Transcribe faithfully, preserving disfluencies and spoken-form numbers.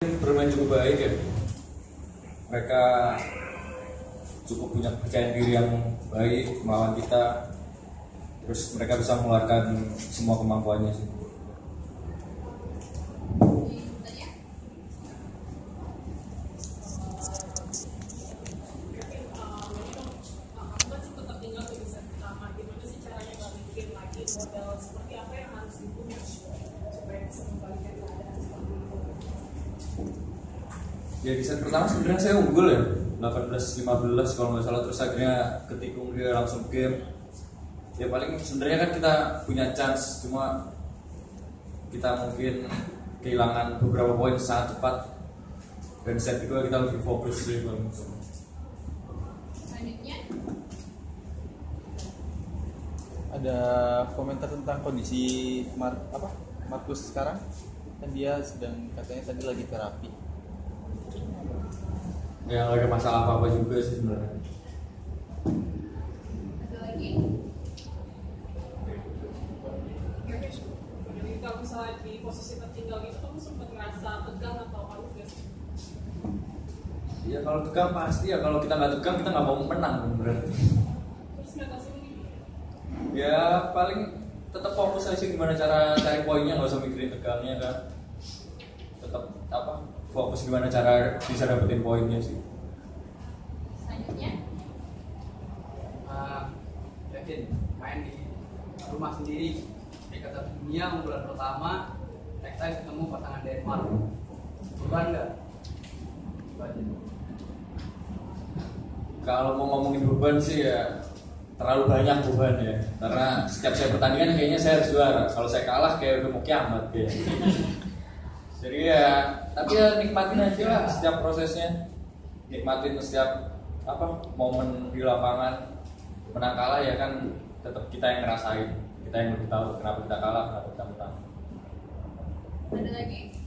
bermain cukup baik ya. Mereka cukup punya kepercayaan diri yang baik melawan kita. Terus mereka bisa mengeluarkan semua kemampuannya sih. Seperti apa yang harus dipunya supaya bisa membalikan keadaan seperti itu? Ya di set pertama sebenarnya saya unggul ya delapan belas lima belas kalau nggak salah, terus akhirnya ketikung dia langsung game. Ya paling sebenarnya kan kita punya chance, cuma kita mungkin kehilangan beberapa poin sangat cepat, dan set kedua kita lebih fokus sih. Selanjutnya ada komentar tentang kondisi Mar apa Markus sekarang, kan dia sedang katanya tadi lagi terapi. Ya nggak ada masalah apa apa juga sih sebenarnya. ada lagi? Jadi kalau misalnya di posisi tertinggal itu kamu sempat ngerasa tegang atau halu nggak sih? Ya kalau tegang pasti ya, kalau kita nggak tegang kita nggak mau menang berarti. Terus ngatasinya gimana? Ya paling tetap fokus aja gimana cara cari poinnya, nggak usah mikirin tegangnya kan. Tetap apa fokus gimana cara bisa dapetin poinnya sih. Selanjutnya uh, yakin main di rumah sendiri di kata dunia unggulan pertama, next time ketemu pasangan Denmark, beban nggak? Kalau mau ngomongin beban sih ya terlalu banyak beban ya, karena setiap saya pertandingan kayaknya saya harus juara. Kalau saya kalah kayak udah mau kiamat ya. Jadi ya, tapi ya nikmatin aja lah setiap prosesnya, nikmatin setiap apa momen di lapangan. Menang kalah ya kan tetap kita yang ngerasain, kita yang lebih tahu kenapa kita kalah, kenapa kita menang. ada lagi?